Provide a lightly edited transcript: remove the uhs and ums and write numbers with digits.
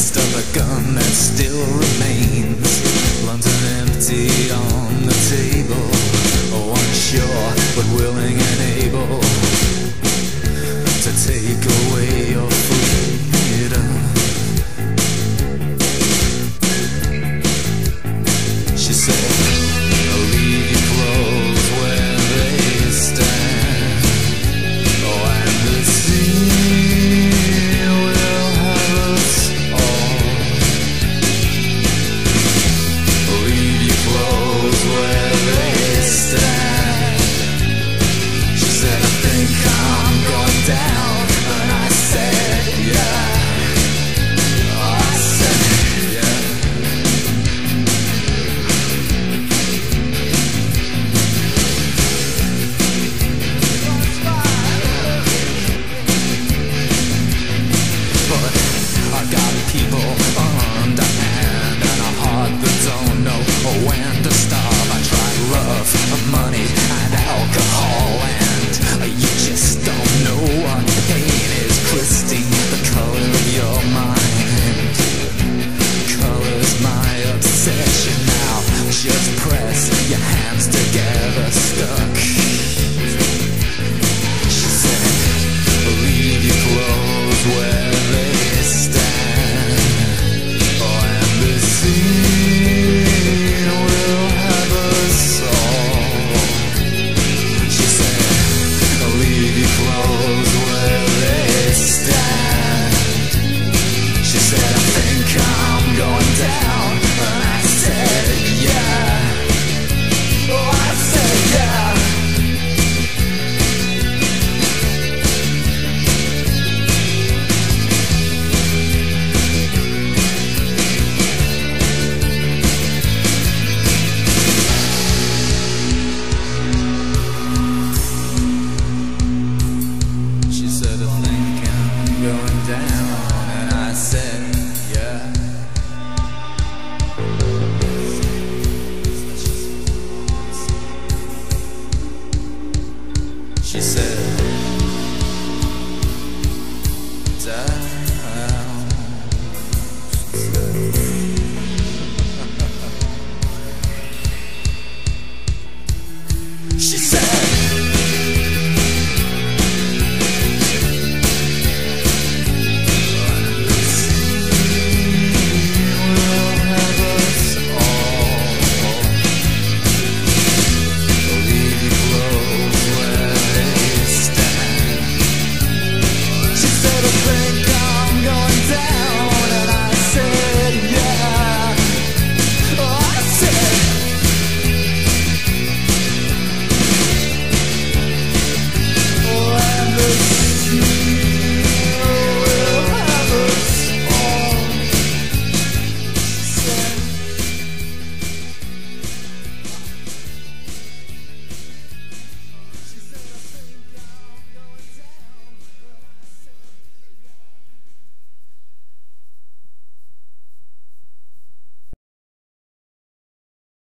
taste of a gun that still remains. London empty on the table, unsure but willing and able to take away your freedom. She said, I'll leave your clothes where they stand. Oh, and the sea will have us all. Leave your clothes where they stand. She said, I think I'm going down. And I said, yeah. I said, yeah. But I got people underhand and a heart that don't know when to stop. I tried love, money, and alcohol, and you just don't know what pain is. Christine, the color of your mind colors my obsession now. Just press your hands together, stuck. She said, leave your clothes where they stand. Oh, and the sea will have us all. She said, leave your clothes where they stand. She said,